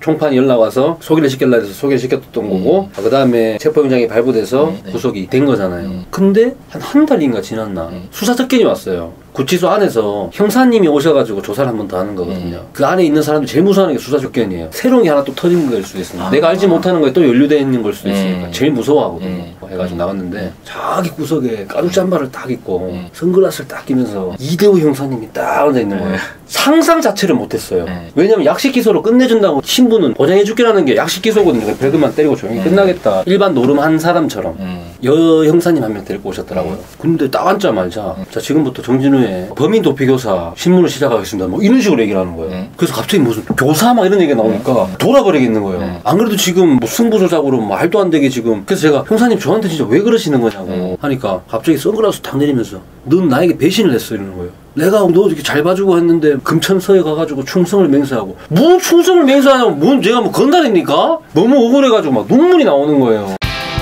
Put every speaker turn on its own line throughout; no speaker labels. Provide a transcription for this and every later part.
총판이 연락 와서 소개를 시키려 해서 소개를 시켰던 거고 그 다음에 체포영장이 발부돼서 구속이 된 거잖아요. 근데 한 달인가 지났나 수사 접견이 왔어요. 구치소 안에서 형사님이 오셔가지고 조사를 한 번 더 하는 거거든요. 그 안에 있는 사람들이 제일 무서워하는 게 수사 접견이에요. 새로운 게 하나 또 터진 걸 수도 있습니다. 내가 알지 못하는 거에 또 연루되어 있는 걸 수도 있으니까 제일 무서워하거든요. 해가지고 나갔는데 자기 구석에 가죽잠바를 딱 입고 선글라스를 딱 끼면서 이대호 형사님이 딱 앉아 있는 거예요. 상상 자체를 못했어요. 왜냐면 약식 기소로 끝내준다고 신부는 보장해줄게라는 게 약식 기소거든요. 벌금만 때리고 조용히 끝나겠다. 일반 노름한 사람처럼 여 형사님 한 명 데리고 오셨더라고요. 근데 딱 앉자마자 자 지금부터 정진우의 범인 도피교사 신문을 시작하겠습니다. 뭐 이런 식으로 얘기를 하는 거예요. 그래서 갑자기 무슨 교사 막 이런 얘기가 나오니까 돌아버리겠는 거예요. 안 그래도 지금 뭐 승부조작으로 말도 안 되게 지금 그래서 제가 형사님 저한테 진짜 왜 그러시는 거냐고 하니까 갑자기 선글라스 탁 내리면서 넌 나에게 배신을 했어 이러는 거예요. 내가 너 이렇게 잘 봐주고 했는데 금천서에 가가지고 충성을 맹세하고 무슨 충성을 맹세하냐고 뭔 제가 뭐 건달입니까? 너무 억울해가지고 막 눈물이 나오는 거예요.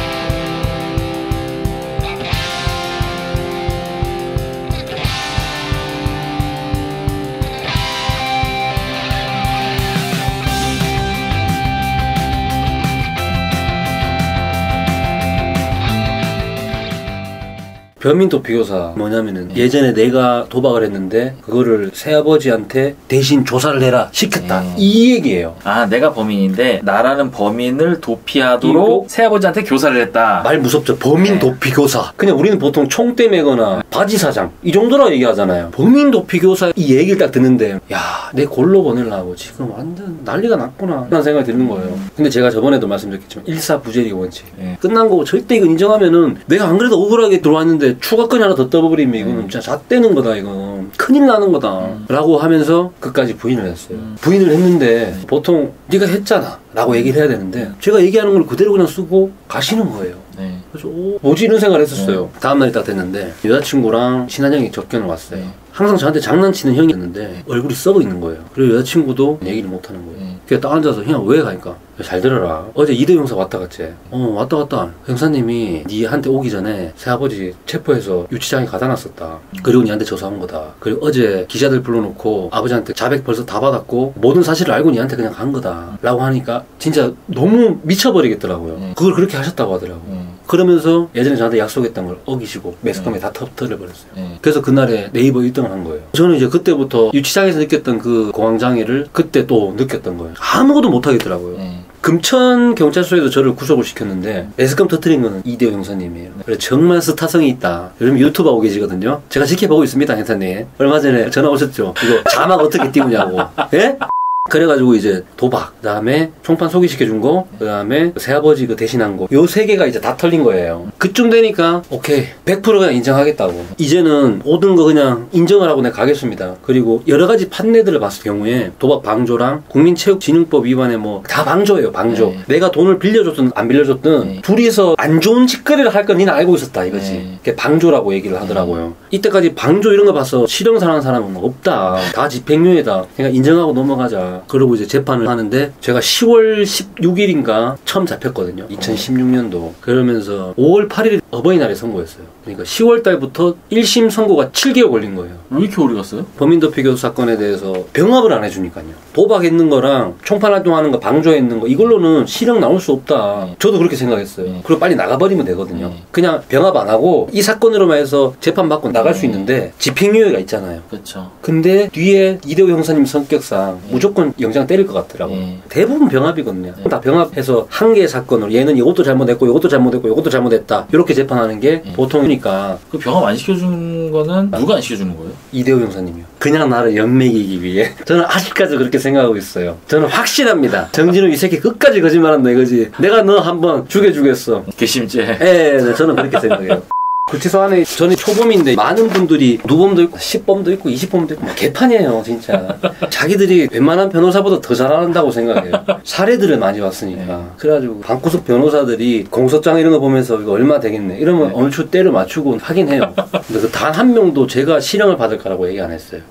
범인 도피교사 뭐냐면은 예전에 내가 도박을 했는데 그거를 새아버지한테 대신 조사를 해라 시켰다 이 얘기예요.
아 내가 범인인데 나라는 범인을 도피하도록 새아버지한테 교사를 했다.
말 무섭죠. 범인 도피교사. 그냥 우리는 보통 총대 매거나 바지사장 이 정도라고 얘기하잖아요. 범인 도피교사 이 얘기를 딱 듣는데 야 내 골로 보내려고 지금 완전 난리가 났구나 라는 생각이 드는 거예요. 근데 제가 저번에도 말씀드렸겠지만 일사부재리 원칙 끝난 거고 절대 이거 인정하면은 내가 안 그래도 억울하게 들어왔는데 추가건이 하나 더 떠버리면 이거는 진짜 잣대는 거다 이거 큰일 나는 거다 라고 하면서 끝까지 부인을 했어요. 부인을 했는데 보통 네가 했잖아 라고 얘기를 해야 되는데 제가 얘기하는 걸 그대로 그냥 쓰고 가시는 거예요. 그래서 뭐지 이런 생각을 했었어요. 다음날이 딱 됐는데 여자친구랑 친한 형이 접견을 왔어요. 항상 저한테 장난치는 형이었는데 얼굴이 썩어 있는 거예요. 그리고 여자친구도 얘기를 못하는 거예요. 그래서 딱 앉아서 형 왜 가니까 잘 들어라. 어제 이대호 형사 왔다 갔지? 왔다 갔다. 형사님이 니한테 오기 전에 새아버지 체포해서 유치장에 가다 놨었다. 그리고 니한테 조사한 거다. 그리고 어제 기자들 불러놓고 아버지한테 자백 벌써 다 받았고 모든 사실을 알고 니한테 그냥 간 거다 라고 하니까 진짜 너무 미쳐버리겠더라고요. 그걸 그렇게 하셨다고 하더라고요. 그러면서 예전에 저한테 약속했던 걸 어기시고 매스컴에 다 터뜨려버렸어요. 그래서 그날에 네이버 1등을 한 거예요. 저는 이제 그때부터 유치장에서 느꼈던 그 공황장애를 그때 또 느꼈던 거예요. 아무것도 못하겠더라고요. 금천 경찰서에서 저를 구속을 시켰는데 매스컴 터뜨린 거는 이대호 형사님이에요. 그래 정말 스타성이 있다. 요즘 유튜브 하고 계시거든요. 제가 지켜보고 있습니다 형사님. 얼마 전에 전화 오셨죠. 이거 자막 어떻게 띄우냐고. 예? 그래가지고 이제 도박, 그 다음에 총판 소개시켜준 거, 그 다음에 새아버지 그 대신한 거, 요 세 개가 이제 다 털린 거예요. 그쯤 되니까 오케이 100% 그냥 인정하겠다고. 이제는 모든 거 그냥 인정을 하고 내가 가겠습니다. 그리고 여러 가지 판례들을 봤을 경우에 도박 방조랑 국민체육진흥법 위반에 뭐 다 방조예요. 방조. 내가 돈을 빌려줬든 안 빌려줬든 둘이서 안 좋은 짓거리를 할 건 니는 알고 있었다 이거지. 그게 방조라고 얘기를 하더라고요. 이때까지 방조 이런 거 봐서 실형사라는 사람은 없다. 다 집행유예다. 그러니까 인정하고 넘어가자. 그러고 이제 재판을 하는데 제가 10월 16일인가 처음 잡혔거든요. 2016년도. 그러면서 5월 8일 어버이날에 선고했어요. 그러니까 10월 달부터 1심 선고가 7개월 걸린 거예요.
왜 이렇게 오래 갔어요?
범인도피교사 사건에 대해서 병합을 안 해주니까요. 도박했는 거랑 총판 활동하는 거 방조했는 거 이걸로는 실형 나올 수 없다. 저도 그렇게 생각했어요. 그리고 빨리 나가버리면 되거든요. 그냥 병합 안 하고 이 사건으로만 해서 재판받고 나갈 수 있는데 집행유예가 있잖아요.
그렇죠.
근데 뒤에 이대호 형사님 성격상 무조건 영장 때릴 것 같더라고요. 대부분 병합이거든요. 다 병합해서 한 개의 사건으로 얘는 이것도 잘못했고 이것도 잘못했고 이것도 잘못했다 이렇게 재판하는 게 보통이니까.
그 병합 안 시켜주는 거는 누가 안 시켜주는 거예요?
이대호 형사님이요. 그냥 나를 연맥이기 위해. 저는 아직까지 그렇게 생각하고 있어요. 저는 확신합니다. 정진우 이 새끼 끝까지 거짓말한다 이거지. 내가 너 한번 죽여주겠어.
괘씸죄.
네, 저는 그렇게 생각해요. 구치소 안에 저는 초범인데 많은 분들이 누범도 있고 10범도 있고 20범도 있고 개판이에요 진짜. 자기들이 웬만한 변호사보다 더 잘한다고 생각해요. 사례들을 많이 봤으니까. 그래가지고 방구석 변호사들이 공소장 이런 거 보면서 이거 얼마 되겠네 이러면 어느 주 때를 맞추고 하긴 해요. 근데 그 단 한 명도 제가 실형을 받을 거라고 얘기 안 했어요.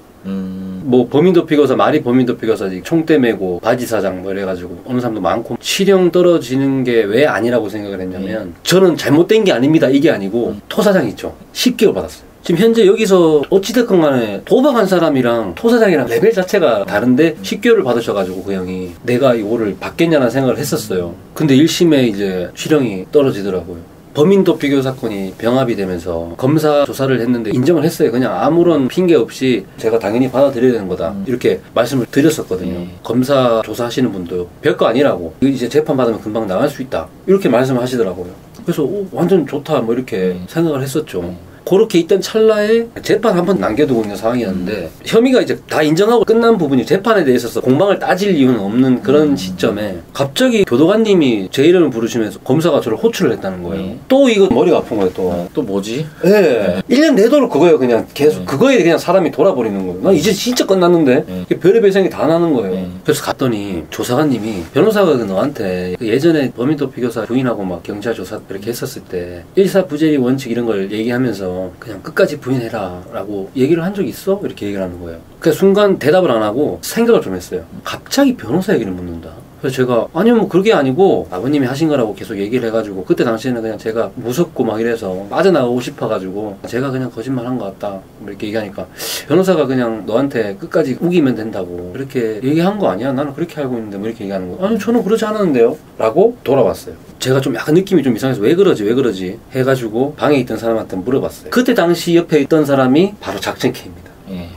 뭐 범인도피교사 말이 범인도피교사지 총대 메고 바지사장 뭐 이래가지고 어느 사람도 많고 실형 떨어지는 게 왜 아니라고 생각을 했냐면 저는 잘못된 게 아닙니다 이게 아니고 토사장 있죠 10개월 받았어요. 지금 현재 여기서 어찌됐건 간에 도박한 사람이랑 토사장이랑 레벨 자체가 다른데 10개월을 받으셔가지고 그 형이 내가 이거를 받겠냐는 생각을 했었어요. 근데 1심에 이제 실형이 떨어지더라고요. 범인도피교 사건이 병합이 되면서 검사 조사를 했는데 인정을 했어요. 그냥 아무런 핑계 없이 제가 당연히 받아들여야 되는 거다. 이렇게 말씀을 드렸었거든요. 검사 조사하시는 분도 별거 아니라고. 이제 재판 받으면 금방 나갈 수 있다. 이렇게 말씀을 하시더라고요. 그래서 완전 좋다 뭐 이렇게 생각을 했었죠. 그렇게 있던 찰나에 재판 한 번 남겨두고 있는 상황이었는데 혐의가 이제 다 인정하고 끝난 부분이 재판에 대해서 공방을 따질 이유는 없는 그런 시점에 갑자기 교도관님이 제 이름을 부르시면서 검사가 저를 호출을 했다는 거예요. 또 이거 머리가 아픈 거예요.
또 뭐지?
네. 1년 내도록 그거예요. 그냥 계속 그거에 그냥 사람이 돌아버리는 거예요. 나 이제 진짜 끝났는데 별의별 생각이 다 나는 거예요. 그래서 갔더니 조사관님이 변호사가 너한테 예전에 범인도피교사 부인하고 막 경찰 조사 이렇게 했었을 때 일사부재리 원칙 이런 걸 얘기하면서 그냥 끝까지 부인해라 라고 얘기를 한 적이 있어? 이렇게 얘기를 하는 거예요. 그래서 순간 대답을 안 하고 생각을 좀 했어요. 갑자기 변호사 얘기를 묻는다. 그래서 제가 아니요 뭐 그게 아니고 아버님이 하신 거라고 계속 얘기를 해가지고 그때 당시에는 그냥 제가 무섭고 막 이래서 빠져나가고 싶어가지고 제가 그냥 거짓말 한 것 같다 이렇게 얘기하니까 변호사가 그냥 너한테 끝까지 우기면 된다고 그렇게 얘기한 거 아니야? 나는 그렇게 알고 있는데 뭐 이렇게 얘기하는 거 아니 저는 그러지 않았는데요 라고 돌아왔어요. 제가 좀 약간 느낌이 좀 이상해서 왜 그러지 해가지고 방에 있던 사람한테 물어봤어요. 그때 당시 옆에 있던 사람이 바로 작전캐입니다.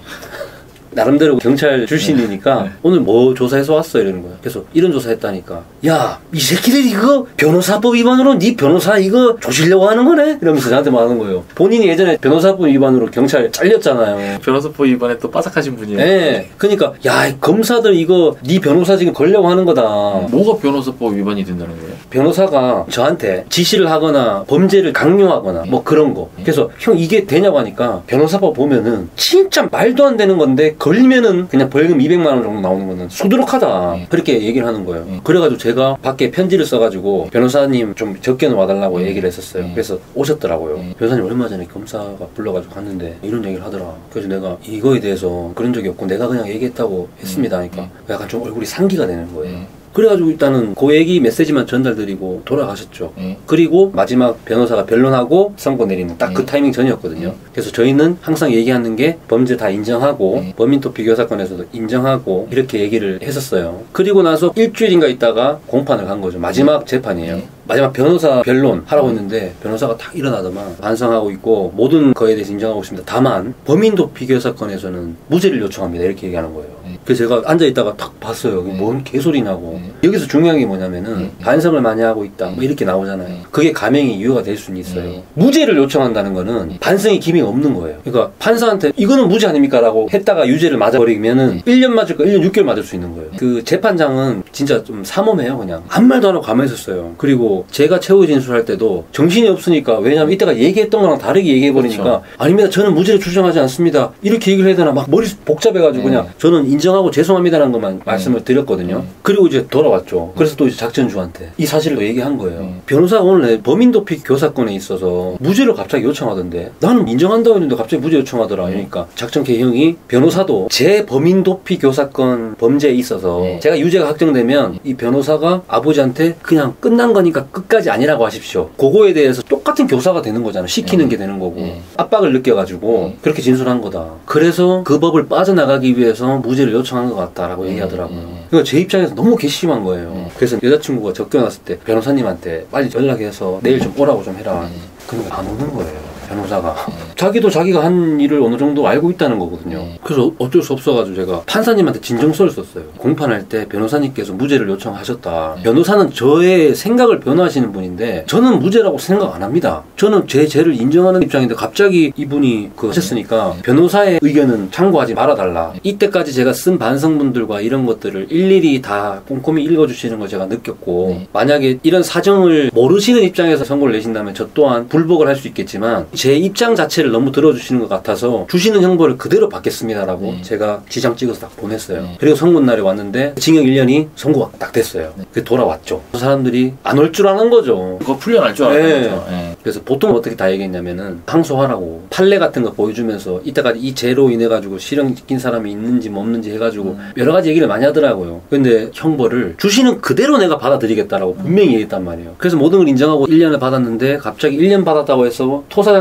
나름대로 경찰 출신이니까 오늘 뭐 조사해서 왔어 이러는 거야. 그래서 이런 조사했다니까. 야, 이 새끼들 이거 변호사법 위반으로 네 변호사 이거 조시려고 하는 거네? 이러면서 저한테 말하는 거예요. 본인이 예전에 변호사법 위반으로 경찰 잘렸잖아요.
변호사법 위반에 또 빠삭하신 분이에요.
네. 그러니까 야, 검사들 이거 네 변호사 지금 걸려고 하는 거다.
뭐가 변호사법 위반이 된다는 거예요?
변호사가 저한테 지시를 하거나 범죄를 강요하거나 뭐 그런 거. 그래서 형 이게 되냐고 하니까 변호사법 보면은 진짜 말도 안 되는 건데 걸리면은 그냥 벌금 200만 원 정도 나오는 거는 수두룩하다. 그렇게 얘기를 하는 거예요. 그래가지고 제가 밖에 편지를 써가지고 변호사님 좀 적게 와달라고 얘기를 했었어요. 그래서 오셨더라고요. 변호사님 얼마 전에 검사가 불러가지고 갔는데 이런 얘기를 하더라. 그래서 내가 이거에 대해서 그런 적이 없고 내가 그냥 얘기했다고 했습니다 하니까 약간 좀 얼굴이 상기가 되는 거예요. 그래가지고 일단은 그 얘기 메시지만 전달드리고 돌아가셨죠. 그리고 마지막 변호사가 변론하고 선고 내리는 딱 그 타이밍 전이었거든요. 그래서 저희는 항상 얘기하는 게 범죄 다 인정하고 범인도피교 사건에서도 인정하고 이렇게 얘기를 했었어요. 그리고 나서 일주일인가 있다가 공판을 간 거죠. 마지막 재판이에요. 마지막 변호사 변론 하라고 했는데 변호사가 딱 일어나더만 반성하고 있고 모든 거에 대해서 인정하고 있습니다. 다만 범인도피교 사건에서는 무죄를 요청합니다. 이렇게 얘기하는 거예요. 그래서 제가 앉아있다가 딱 봤어요. 뭔 개소리냐고. 여기서 중요한 게 뭐냐면은 반성을 많이 하고 있다 뭐 이렇게 나오잖아요. 그게 가명의 이유가 될 수는 있어요. 무죄를 요청한다는 거는 반성의 기미가 없는 거예요. 그러니까 판사한테 이거는 무죄 아닙니까? 라고 했다가 유죄를 맞아버리면은 1년 맞을 거 1년 6개월 맞을 수 있는 거예요. 그 재판장은 진짜 좀 삼엄해요. 그냥 아무 말도 안 하고 가만히 있었어요. 그리고 제가 최후 진술할 때도 정신이 없으니까 왜냐면 이때가 얘기했던 거랑 다르게 얘기해버리니까 그렇죠. 아닙니다. 저는 무죄를 주장하지 않습니다. 이렇게 얘기를 해야 되나 막 머리 복잡해가지고 그냥 저는 인정하고 죄송합니다라는 것만 말씀을 드렸거든요. 그리고 이제 돌아왔죠. 그래서 또 이제 작전주한테 이 사실을 또 얘기한 거예요. 변호사가 오늘 범인도피교 사건에 있어서 무죄를 갑자기 요청하던데 나는 인정한다고 했는데 갑자기 무죄 요청하더라. 그러니까 작전캐 형이 변호사도 제 범인도피교 사건 범죄에 있어서 제가 유죄가 확정되면 이 변호사가 아버지한테 그냥 끝난 거니까 끝까지 아니라고 하십시오. 그거에 대해서 똑같은 교사가 되는 거잖아. 시키는 게 되는 거고 압박을 느껴가지고 그렇게 진술한 거다. 그래서 그 법을 빠져나가기 위해서 무죄를 요청한 것 같다라고 얘기하더라고요. 그러니까 제 입장에서 너무 괘씸한 거예요. 그래서 여자친구가 적겨놨을 때 변호사님한테 빨리 연락해서 내일 좀 오라고 좀 해라. 그러니까 안 오는 거예요. 변호사가. 자기도 자기가 한 일을 어느 정도 알고 있다는 거거든요. 그래서 어쩔 수 없어가지고 제가 판사님한테 진정서를 썼어요. 공판할 때 변호사님께서 무죄를 요청하셨다. 변호사는 저의 생각을 변호하시는 분인데 저는 무죄라고 생각 안 합니다. 저는 제 죄를 인정하는 입장인데 갑자기 이분이 하셨으니까 변호사의 의견은 참고하지 말아달라. 이때까지 제가 쓴 반성문들과 이런 것들을 일일이 다 꼼꼼히 읽어주시는 걸 제가 느꼈고 만약에 이런 사정을 모르시는 입장에서 선고를 내신다면 저 또한 불복을 할 수 있겠지만 제 입장 자체를 너무 들어주시는 것 같아서 주시는 형벌을 그대로 받겠습니다라고 제가 지장 찍어서 딱 보냈어요. 그리고 선고날이 왔는데 징역 1년이 선고가 딱 됐어요. 그래서 돌아왔죠. 사람들이 안 올 줄 아는 거죠.
그거 풀려날 줄 아는 거죠.
그래서 보통 어떻게 다 얘기했냐면은 항소하라고 판례 같은 거 보여주면서 이때까지 이 죄로 인해 가지고 실형 낀 사람이 있는지 뭐 없는지 해가지고 여러 가지 얘기를 많이 하더라고요. 근데 형벌을 주시는 그대로 내가 받아들이겠다라고 분명히 얘기했단 말이에요. 그래서 모든 걸 인정하고 1년을 받았는데 갑자기 1년 받았다고 해서 토사장이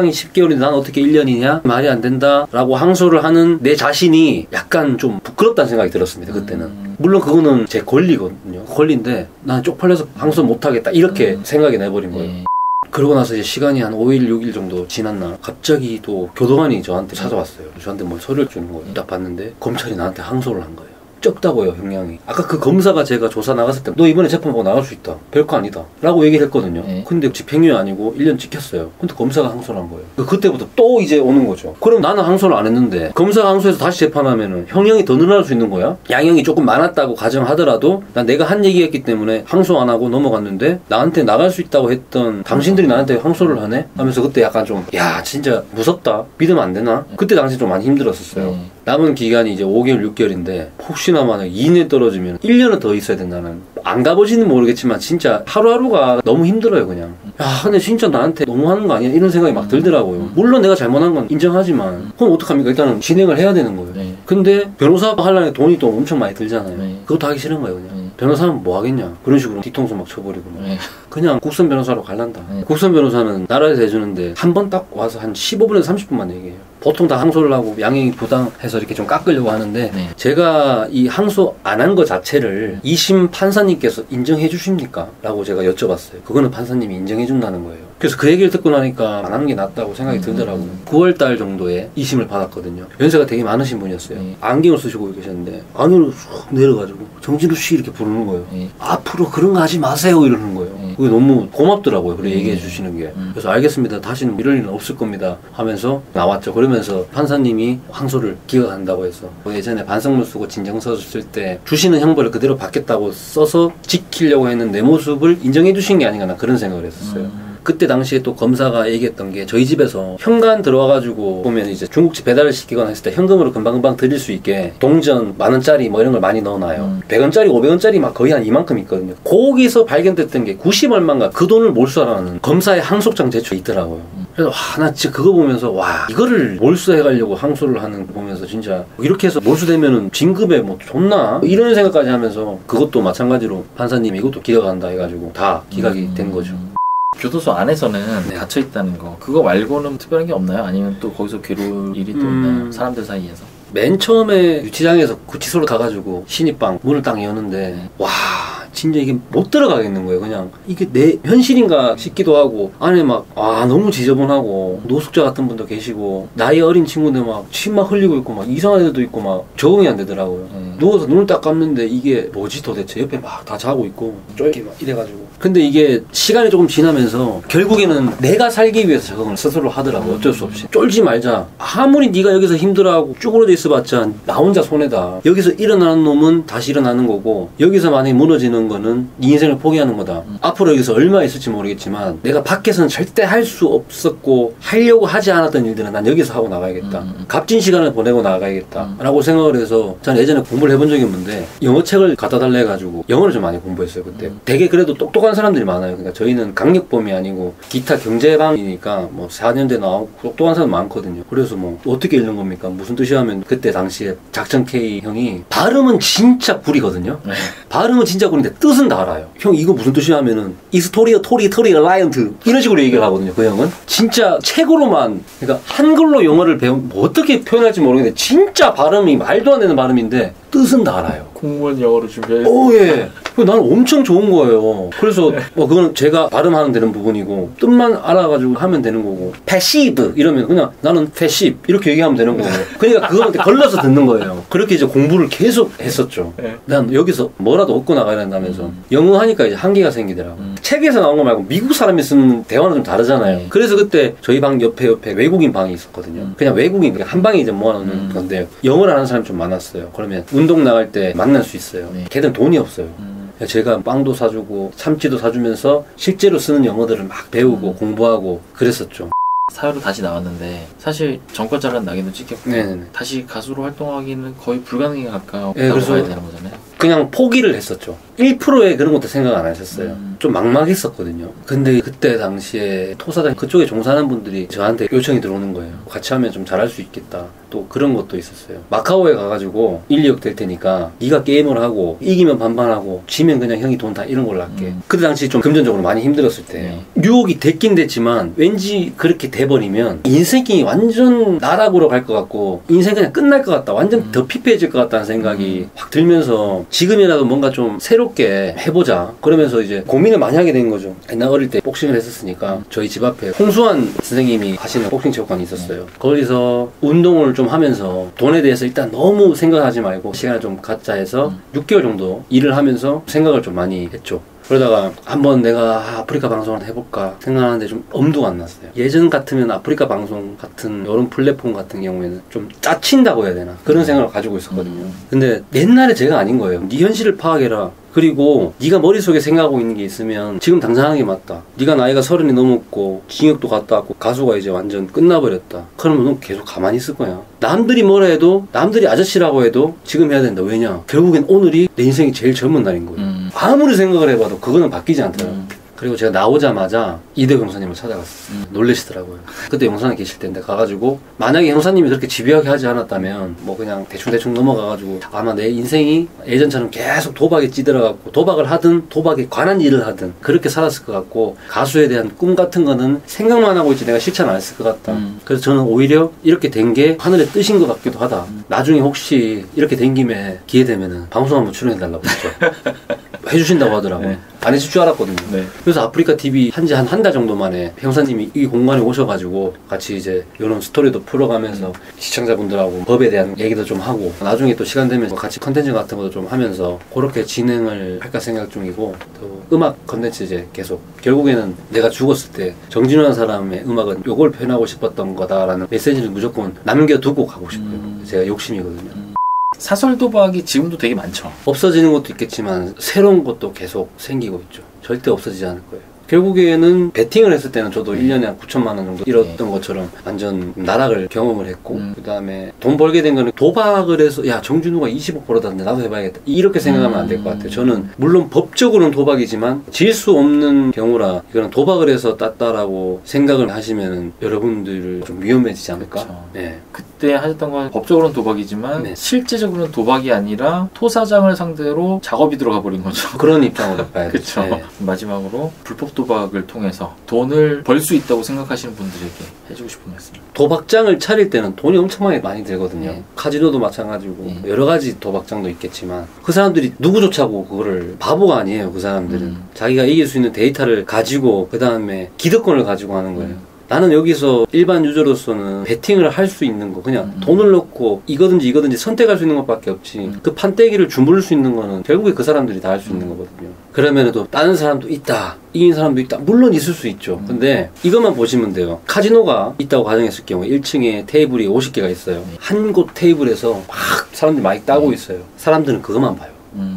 상이 10개월인데 난 어떻게 1년이냐? 말이 안 된다 라고 항소를 하는 내 자신이 약간 좀 부끄럽다는 생각이 들었습니다. 그때는. 물론 그거는 제 권리거든요. 권리인데 난 쪽팔려서 항소 못하겠다 이렇게 생각이 내버린 거예요. 그러고 나서 이제 시간이 한 5일, 6일 정도 지난 날 갑자기 또 교도관이 저한테 찾아왔어요. 저한테 뭐 서류를 주는 거예요. 딱 봤는데 검찰이 나한테 항소를 한 거예요. 적다고요, 형량이. 아까 그 검사가 제가 조사 나갔을 때 너 이번에 재판하고 나갈 수 있다. 별거 아니다. 라고 얘기를 했거든요. 근데 집행유예 아니고 1년 찍혔어요. 근데 검사가 항소를 한 거예요. 그때부터 또 이제 오는 거죠. 그럼 나는 항소를 안 했는데 검사가 항소해서 다시 재판하면은 형량이 더 늘어날 수 있는 거야? 양형이 조금 많았다고 가정하더라도 난 내가 한 얘기했기 때문에 항소 안 하고 넘어갔는데 나한테 나갈 수 있다고 했던 당신들이 나한테 항소를 하네? 하면서 그때 약간 좀 야 진짜 무섭다. 믿으면 안 되나? 그때 당시 좀 많이 힘들었었어요. 남은 기간이 이제 5개월, 6개월인데 혹시나 만약 2년 떨어지면 1년은 더 있어야 된다는. 안 가보지는 모르겠지만 진짜 하루하루가 너무 힘들어요 그냥. 야 근데 진짜 나한테 너무하는 거 아니야? 이런 생각이 막 들더라고요. 물론 내가 잘못한 건 인정하지만 그럼 어떡합니까? 일단은 진행을 해야 되는 거예요. 근데 변호사 하려면 돈이 또 엄청 많이 들잖아요. 그것도 하기 싫은 거예요 그냥. 변호사는 뭐 하겠냐 그런 식으로 뒤통수 막 쳐버리고 그냥 국선 변호사로 갈란다. 국선 변호사는 나라에서 해주는데 한 번 딱 와서 한 15분에서 30분만 얘기해요. 보통 다 항소를 하고 양형이 부당해서 이렇게 좀 깎으려고 하는데 제가 이 항소 안 한 거 자체를 2심 판사님께서 인정해 주십니까? 라고 제가 여쭤봤어요. 그거는 판사님이 인정해 준다는 거예요. 그래서 그 얘기를 듣고 나니까 안 하는 게 낫다고 생각이 들더라고요. 9월달 정도에 2심을 받았거든요. 연세가 되게 많으신 분이었어요. 안경을 쓰시고 계셨는데 안경을 쑥 내려가지고 정진우 씨 이렇게 부르는 거예요. 앞으로 그런 거 하지 마세요 이러는 거예요. 그게 너무 고맙더라고요. 그렇게 얘기해 주시는 게. 그래서 알겠습니다. 다시는 이럴 일은 없을 겁니다 하면서 나왔죠. 그러면서 판사님이 항소를 기각한다고 해서 예전에 반성문 쓰고 진정서 쓸 때 주시는 형벌을 그대로 받겠다고 써서 지키려고 했는 내 모습을 인정해 주신 게 아닌가 나 그런 생각을 했었어요. 그때 당시에 또 검사가 얘기했던 게 저희 집에서 현관 들어와가지고 보면 이제 중국집 배달을 시키거나 했을 때 현금으로 금방금방 드릴 수 있게 동전 10,000원짜리 뭐 이런 걸 많이 넣어놔요. 100원짜리 500원짜리 막 거의 한 이만큼 있거든요. 거기서 발견됐던 게 90 얼마인가 그 돈을 몰수하라는 검사의 항소장 제출이 있더라고요. 그래서 나 진짜 그거 보면서 와 이거를 몰수해 가려고 항소를 하는 거 보면서 진짜 이렇게 해서 몰수되면은 진급에 뭐 좋나 이런 생각까지 하면서 그것도 마찬가지로 판사님이 이것도 기각한다 해가지고 다 기각이 된 거죠.
교도소 안에서는 갇혀 있다는 거 그거 말고는 특별한 게 없나요? 아니면 또 거기서 괴로울 일이 또 있나요? 사람들 사이에서?
맨 처음에 유치장에서 구치소로 가가지고 신입방 문을 딱 여는데 와 진짜 이게 못 들어가겠는 거예요. 그냥 이게 내 현실인가 싶기도 하고 안에 막 너무 지저분하고 노숙자 같은 분도 계시고 나이 어린 친구들 막 침 막 흘리고 있고 막 이상한 애들도 있고 막 적응이 안 되더라고요. 누워서 눈을 딱 감는데 이게 뭐지 도대체 옆에 막 다 자고 있고 쫄게 막 이래가지고 근데 이게 시간이 조금 지나면서 결국에는 내가 살기 위해서 적응을 스스로 하더라고요. 어쩔 수 없이 쫄지 말자. 아무리 네가 여기서 힘들어하고 쭈그러져 있어봤자 나 혼자 손해다. 여기서 일어나는 놈은 다시 일어나는 거고 여기서 만약에 무너지는 거는 네 인생을 포기하는 거다. 앞으로 여기서 얼마 있을지 모르겠지만 내가 밖에서는 절대 할 수 없었고 하려고 하지 않았던 일들은 난 여기서 하고 나가야겠다. 값진 시간을 보내고 나가야겠다 라고 생각을 해서 저는 예전에 공부를 해본 적이 있는데 영어책을 갖다 달래 해가지고 영어를 좀 많이 공부했어요. 그때 되게 그래도 똑똑한 사람들이 많아요. 그러니까 저희는 강력범이 아니고 기타 경제방이니까 뭐 4년대 나오고 똑똑한 사람 많거든요. 그래서 뭐 어떻게 읽는 겁니까? 무슨 뜻이야 하면 그때 당시에 작전 K 형이 발음은 진짜 구리거든요. 발음은 진짜 구린데 뜻은 다 알아요. 형 이거 무슨 뜻이야 하면은 이스토리어 토리 라이언트 이런 식으로 얘기를 하거든요. 그 형은 진짜 책으로만 그러니까 한글로 영어를 배우면 뭐 어떻게 표현할지 모르겠는데 진짜 발음이 말도 안 되는 발음인데 뜻은 다 알아요.
공무원 영어로 준비해.
예. 나는 엄청 좋은 거예요. 그래서 뭐 그건 제가 발음하는 되는 부분이고 뜻만 알아가지고 하면 되는 거고 패시브 이러면 그냥 나는 패시브 이렇게 얘기하면 되는 거고 그러니까 그거한테 걸러서 듣는 거예요. 그렇게 이제 공부를 계속 했었죠. 난 여기서 뭐라도 얻고 나가야 된다면서 영어 하니까 이제 한계가 생기더라고. 책에서 나온 거 말고 미국 사람이 쓰는 대화는 좀 다르잖아요. 그래서 그때 저희 방 옆에 외국인 방이 있었거든요. 그냥 외국인 한 방에 이제 모아놓는 건데 영어를 하는 사람이 좀 많았어요. 그러면 운동 나갈 때 만날 수 있어요. 걔들은 돈이 없어요. 제가 빵도 사주고 참치도 사주면서 실제로 쓰는 영어들을 막 배우고 공부하고 그랬었죠.
사회로 다시 나왔는데 사실 전과자란 낙인도 찍혔고 다시 가수로 활동하기는 거의 불가능에 가까웠다고 봐야 되는 거잖아요.
그냥 포기를 했었죠. 1%의 그런 것도 생각 안 하셨어요. 좀 막막했었거든요. 근데 그때 당시에 토사장 그쪽에 종사하는 분들이 저한테 요청이 들어오는 거예요. 같이 하면 좀 잘할 수 있겠다. 또 그런 것도 있었어요. 마카오에 가가지고 1, 2억 될 테니까 네가 게임을 하고 이기면 반반하고 지면 그냥 형이 돈 다 이런 걸로 할게. 그때 당시 좀 금전적으로 많이 힘들었을 때 유혹이 됐긴 됐지만 왠지 그렇게 돼버리면 인생이 완전 나락으로 갈 것 같고 인생 그냥 끝날 것 같다. 완전 더 피폐해질 것 같다는 생각이 확 들면서 지금이라도 뭔가 좀 새롭게 해보자. 그러면서 이제 고민을 많이 하게 된 거죠. 옛날 어릴 때 복싱을 했었으니까 저희 집 앞에 홍수환 선생님이 하시는 복싱 체육관이 있었어요. 거기서 운동을 좀 하면서 돈에 대해서 일단 너무 생각하지 말고 시간을 좀 갖자 해서 6개월 정도 일을 하면서 생각을 좀 많이 했죠. 그러다가 한번 내가 아프리카 방송을 해볼까 생각하는데 좀 엄두가 안 났어요. 예전 같으면 아프리카 방송 같은 이런 플랫폼 같은 경우에는 좀 짜친다고 해야 되나 그런 생각을 가지고 있었거든요. 근데 옛날에 제가 아닌 거예요. 네 현실을 파악해라. 그리고 네가 머릿속에 생각하고 있는 게 있으면 지금 당장 하는 게 맞다. 네가 나이가 30이 넘었고 징역도 갔다 왔고 가수가 이제 완전 끝나버렸다. 그러면 넌 계속 가만히 있을 거야. 남들이 뭐라 해도 남들이 아저씨라고 해도 지금 해야 된다. 왜냐? 결국엔 오늘이 내 인생이 제일 젊은 날인 거예요. 아무리 생각을 해봐도 그거는 바뀌지 않더라고요. 그리고 제가 나오자마자 이대호 형사님을 찾아갔어요. 놀라시더라고요. 그때 형사님 계실 텐데 가가지고 만약에 형사님이 그렇게 집요하게 하지 않았다면 뭐 그냥 대충대충 넘어가가지고 아마 내 인생이 예전처럼 계속 도박에 찌들어갖고 도박을 하든 도박에 관한 일을 하든 그렇게 살았을 것 같고 가수에 대한 꿈 같은 거는 생각만 하고 있지 내가 실천 안 했을 것 같다. 그래서 저는 오히려 이렇게 된 게 하늘의 뜻인 것 같기도 하다. 나중에 혹시 이렇게 된 김에 기회 되면은 방송 한번 출연해달라고 했죠. 해주신다고 하더라고요. 네. 안 해줄 줄 알았거든요. 네. 그래서 아프리카 TV 한지 한 달 정도 만에 형사님이 이 공간에 오셔가지고 같이 이제 이런 스토리도 풀어가면서 시청자분들하고 법에 대한 얘기도 좀 하고 나중에 또 시간 되면 같이 컨텐츠 같은 것도 좀 하면서 그렇게 진행을 할까 생각 중이고 또 음악 컨텐츠 이제 계속 결국에는 내가 죽었을 때 정진우라는 사람의 음악은 요걸 표현하고 싶었던 거다라는 메시지를 무조건 남겨두고 가고 싶어요. 제가 욕심이거든요.
사설 도박이 지금도 되게 많죠.
없어지는 것도 있겠지만 새로운 것도 계속 생기고 있죠. 절대 없어지지 않을 거예요. 결국에는 베팅을 했을 때는 저도 1년에 한 9천만 원 정도 잃었던 것처럼 완전 나락을 경험을 했고 그 다음에 돈 벌게 된 거는 도박을 해서 야 정준우가 20억 벌어다는데 나도 해봐야겠다 이렇게 생각하면 안 될 것 같아요. 저는 물론 법적으로는 도박이지만 질 수 없는 경우라 이거는 도박을 해서 땄다라고 생각을 하시면 여러분들 좀 위험해지지 않을까.
그렇죠. 네. 그때 하셨던 건 법적으로는 도박이지만 네. 실제적으로는 도박이 아니라 토사장을 상대로 작업이 들어가 버린 거죠.
그런 입장으로 봐야죠.
그렇죠. 네. 마지막으로 불법 도박을 통해서 돈을 벌 수 있다고 생각하시는 분들에게 해주고 싶은 말씀.
도박장을 차릴 때는 돈이 엄청 많이 들거든요. 네. 카지노도 마찬가지고 여러 가지 도박장도 있겠지만 그 사람들이 누구조차고 그거를 바보가 아니에요. 그 사람들은 자기가 이길 수 있는 데이터를 가지고 그 다음에 기득권을 가지고 하는 거예요. 나는 여기서 일반 유저로서는 베팅을 할 수 있는 거 그냥 돈을 넣고 이거든지 선택할 수 있는 것밖에 없지 그 판때기를 주무를 수 있는 거는 결국에 그 사람들이 다 할 수 있는 거거든요. 그러면 또 다른 사람도 있다 이긴 사람도 있다 물론 있을 수 있죠. 근데 이것만 보시면 돼요. 카지노가 있다고 가정했을 경우에 1층에 테이블이 50개가 있어요. 한 곳 테이블에서 막 사람들이 많이 따고 있어요. 사람들은 그것만 봐요.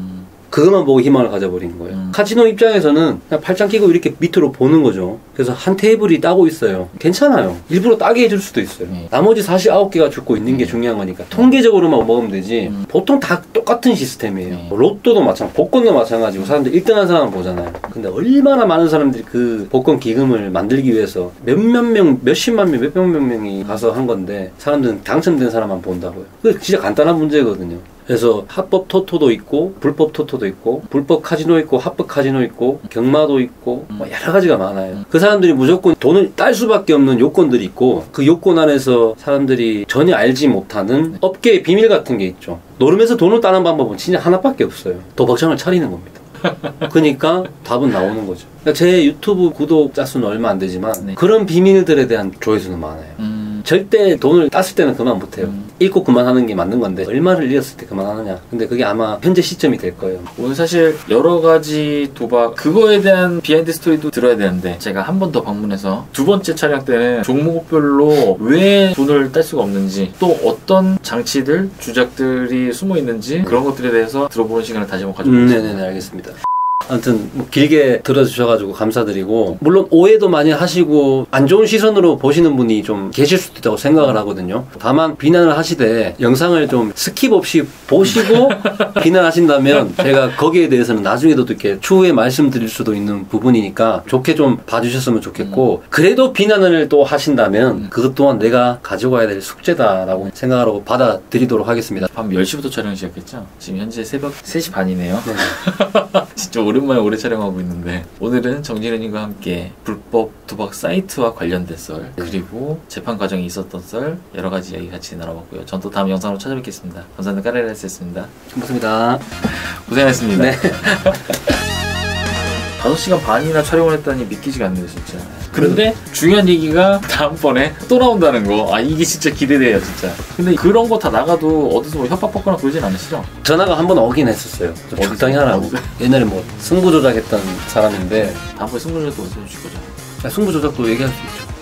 그것만 보고 희망을 가져버리는 거예요. 카지노 입장에서는 그냥 팔짱 끼고 이렇게 밑으로 보는 거죠. 그래서 한 테이블이 따고 있어요. 괜찮아요. 일부러 따게 해줄 수도 있어요. 나머지 49개가 죽고 있는 게 중요한 거니까 통계적으로만 먹으면 되지 보통 다 똑같은 시스템이에요. 로또도 마찬가지고 복권도 마찬가지고 사람들 1등한 사람은 보잖아요. 근데 얼마나 많은 사람들이 그 복권 기금을 만들기 위해서 몇만 명, 몇십만 명, 몇백 명이 가서 한 건데 사람들은 당첨된 사람만 본다고요. 그게 진짜 간단한 문제거든요. 그래서 합법 토토도 있고 불법 토토도 있고 불법 카지노 있고 합법 카지노 있고 경마도 있고 뭐 여러 가지가 많아요. 그 사람들이 무조건 돈을 딸 수밖에 없는 요건들이 있고 그 요건 안에서 사람들이 전혀 알지 못하는 업계의 비밀 같은 게 있죠. 노름에서 돈을 따는 방법은 진짜 하나밖에 없어요. 도박장을 차리는 겁니다. 그러니까 답은 나오는 거죠. 그러니까 제 유튜브 구독자 수는 얼마 안 되지만 네. 그런 비밀들에 대한 조회수는 많아요. 절대 돈을 땄을 때는 그만 못해요. 잃고 그만하는 게 맞는 건데 얼마를 잃었을 때 그만하느냐. 근데 그게 아마 현재 시점이 될 거예요.
오늘 사실 여러 가지 도박 그거에 대한 비하인드 스토리도 들어야 되는데 제가 한 번 더 방문해서 두 번째 촬영 때는 종목별로 왜 돈을 딸 수가 없는지 또 어떤 장치들 주작들이 숨어 있는지 그런 것들에 대해서 들어보는 시간을 다시 한번 가져보겠습니다.
네네네 알겠습니다. 아무튼 뭐 길게 들어주셔가지고 감사드리고, 물론 오해도 많이 하시고 안 좋은 시선으로 보시는 분이 좀 계실 수도 있다고 생각을 하거든요. 다만 비난을 하시되 영상을 좀 스킵 없이 보시고 비난하신다면 제가 거기에 대해서는 나중에도 이렇게 추후에 말씀드릴 수도 있는 부분이니까 좋게 좀 봐주셨으면 좋겠고, 그래도 비난을 또 하신다면 그것 또한 내가 가져가야 될 숙제다라고 생각하고 받아들이도록 하겠습니다.
밤 10시부터 촬영 시작했죠? 지금 현재 새벽 3시 반이네요.
네.
진짜 오랜만에 오래 촬영하고 있는데, 오늘은 정진현님과 함께 불법 도박 사이트와 관련된 썰, 그리고 재판 과정에 있었던 썰, 여러 가지 이야기 같이 나눠봤고요. 전 또 다음 영상으로 찾아뵙겠습니다. 감사합니다. 까레라스였습니다.
고맙습니다.
고생하셨습니다.
네.
5시간 반이나 촬영을 했다니 믿기지가 않네요, 진짜. 근데 중요한 얘기가 다음번에 또 나온다는 거. 아, 이게 진짜 기대돼요, 진짜. 근데 그런 거 다 나가도 어디서 뭐 협박받거나 그러진 않으시죠?
전화가 한 번 오긴 했었어요. 좀 적당히 하라고. 옛날에 뭐 승부 조작했던 사람인데.
다음번에 승부조작도 어디서 해주실 거죠?
승부 조작도 얘기할 수 있죠.